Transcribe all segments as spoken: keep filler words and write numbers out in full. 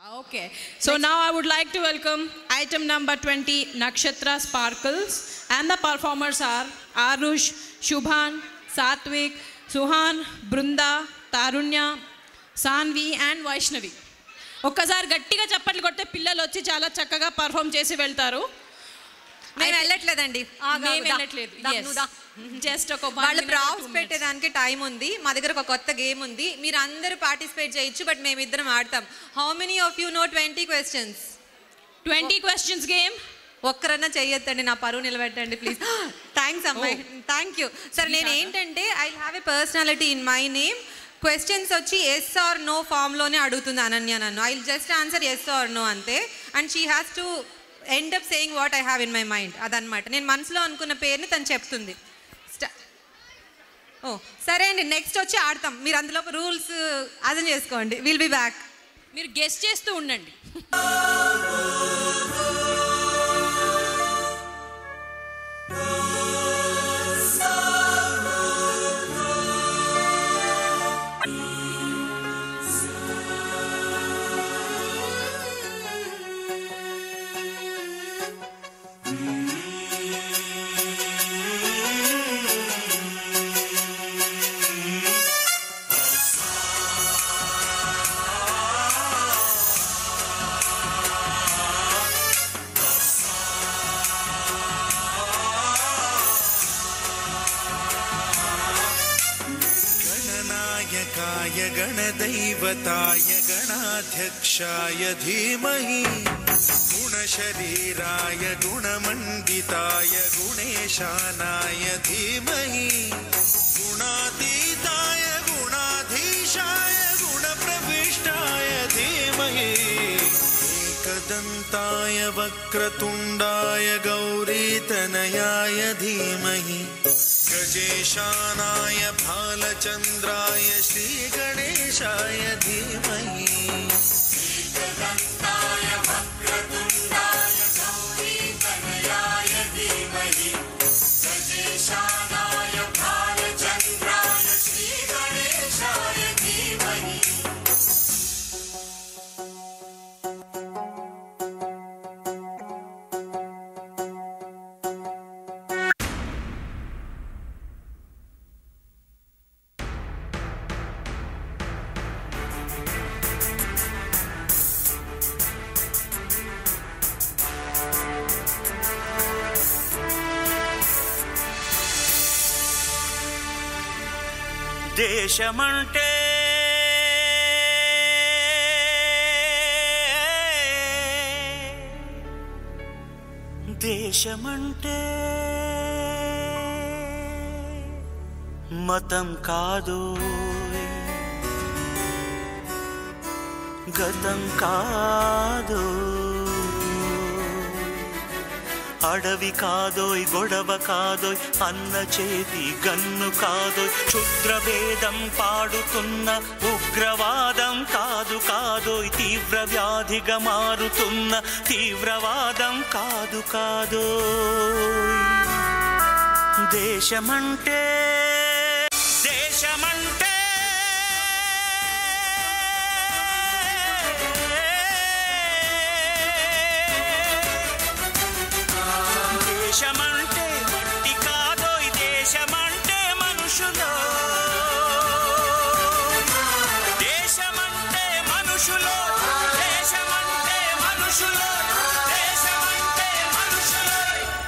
Okay, so Next. Now I would like to welcome item number twenty, Nakshatra Sparkles, and the performers are Arush, Shubhan, Satvik, Suhan, Brunda, Tarunya, Sanvi and Vaishnavi. ఒక్కసారి గట్టిగా చప్పట్లు కొడితే పిల్లలు వచ్చి చాలా చక్కగా perform చేసి వెళ్తారు. నేను వెళ్ళట్లేదండి, మేము వెళ్ళట్లేదు. జస్ట్ ఒక వాళ్ళు ప్రాప్స్ పెట్టేదానికి టైం ఉంది. మా దగ్గర ఒక కొత్త గేమ్ ఉంది, మీరు అందరూ పార్టిసిపేట్ చేయొచ్చు, బట్ మేమిద్దరం ఆడతాం. How many of you know twenty questions? Twenty questions game ఒక్కరన్నా చెయ్యొద్దండి, నా పరువు నిలబెట్టండి ప్లీజ్. థ్యాంక్స్ అమ్మాయి, థ్యాంక్ యూ. సరే, నేను ఏంటంటే I have a personality in my name. Questions వచ్చి ఎస్ ఆర్ నో ఫామ్లోనే అడుగుతుంది అనన్య నన్ను. I will just answer yes or no అంతే. And she has to end up saying what I have in my mind. అదనమాట, నేను మనసులో అనుకున్న పేరుని తను చెప్తుంది. ఓ సరే అండి, నెక్స్ట్ వచ్చి ఆడతాం. మీరు అందులో రూల్స్ అర్థం చేసుకోండి. Will be back. మీరు గెస్ట్ చేస్తూ ఉండండి. गणदैवताय गणाध्यक्षाय धीमहि गुणशरीराय गुणमण्डिताय गुणेशानाय धीमहि गुणातीताय गुणाधीशाय गुणप्रविष्टाय धीमहि एकदन्ताय वक्रतुण्डाय गौरीतनयाय धीमहि गजेशानाय भालचन्द्राय श्रीगणेशाय धीमहि एकदन्ताय वक्रतुण्डाय गौरीतनयाय धीमहि गजेशानाय भालचन्द्राय श्रीगणेशाय धीमहि. దేశమంటే దేశమంటే మతం కాదు, గతం కాదు, అడవి కాదోయ్, గొడవ కాదోయ్, అన్న చేతి గన్ను కాదోయ్, క్షుద్రభేదం పాడుతున్న ఉగ్రవాదం కాదు కాదోయ్, తీవ్ర వ్యాధిగా మారుతున్న తీవ్రవాదం కాదు కాదోయ్. దేశమంటే దేశమంటే దేశమంటే మట్టి కాదోయ్, దేశమంటే మనుషులో, దేశమంటే మనుషులో, దేశమంటే మనుషులో, దేశమంటే మనుషులో.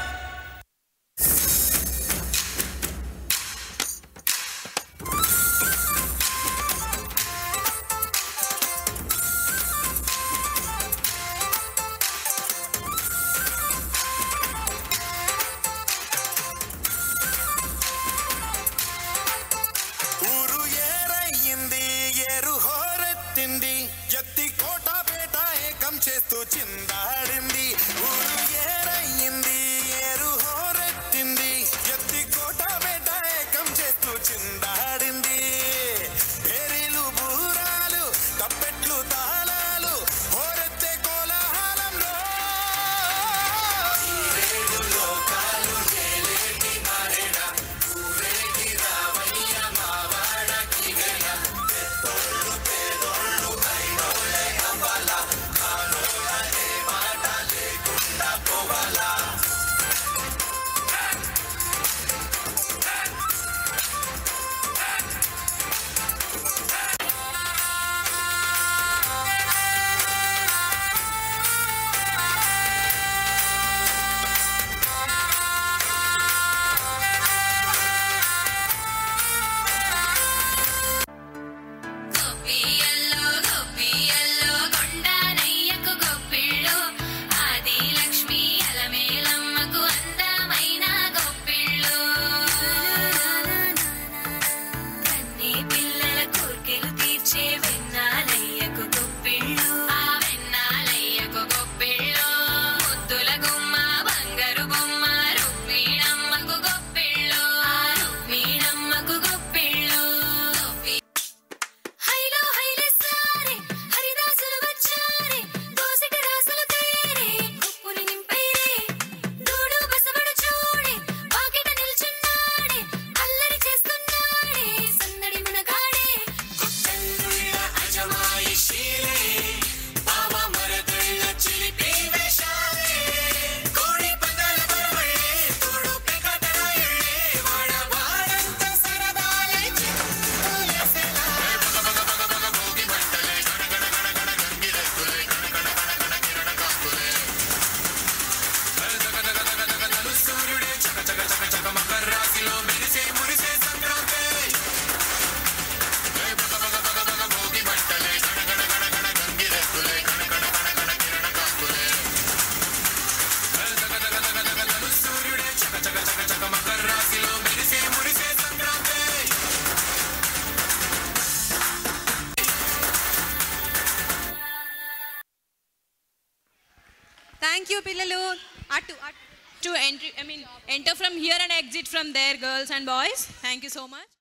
ఎత్తి కోట పేట ఏకం చేస్తూ చిందాడింది. ఊరు ఏరయ్యింది, ఏరు హోరెత్తింది, ఎత్తి కోట పేట ఏకం చేస్తూ చిందాడింది. పేరీలు బూరాలు తప్పెట్లు తాళాలు హోరెత్తే కోలాహలంలో లోకాలు ఏలేటి మారేడ ఊరేగి రావయ్య మావాడకి వేళ పేదోళ్ళు పేదోళ్ళు అయినోళ్ళే అవ్వాల పిల్లల కోర్కెలు తీర్చే వెన్నాలయ్యకు గొప్పిళ్ళు ఆ వెన్నాలయ్యకు గొప్పిళ్ళు ముద్దుల గుమ్మ బంగారు బొమ్మ రుక్మిణమ్మకు గొప్పిళ్ళు ఆ రుక్మిణమ్మకు గొప్పిళ్ళు హైలో హైలే సారే హరిదాసులు వచ్చారే దోసటి రాసులు తేరే ఉప్పుని నింపైరే దూడు బసబడు చూడే వాకిట నిల్చున్నాడే అల్లరి చేస్తున్నాడే సందడి మునగాడే కొత్తల్లుళ్ళ అజమాయిషీలే బాబా మరదళ్ళ చిలిపి వేషాలే కోడి పందాల బరవళ్ళే తోడు పెకటరాయళ్ళే వాడ వాడంత సరదాలై చిక్కులేసేలా బగ బగ బగ బగ భోగి మంటలే గణ గణ గణ గణ గంగిరెద్దులే గణ గణ గణ గణ కిరణ కాకులే దగ దగ దగ దగ దలు సూర్యుడే చక చక చక చక మకర రాశిలో మెరిసే మురిసే సంక్రాంతి బగ బగ బగ బగ భోగి మంటలే గణ గణ గణ గణ గంగిరెద్దులే గణ గణ గణ గణ కిరణ కాకులే దగ దగ దగ దగ దలు సూర్యుడే చక చక చక చక మకర రాశిలో మెరిసే మురిసే సంక్రాంతి థ్యాంక్ యూ పిల్లలు. అటు అటు To enter, I mean, enter from here and exit from there, girls and boys. Thank you so much.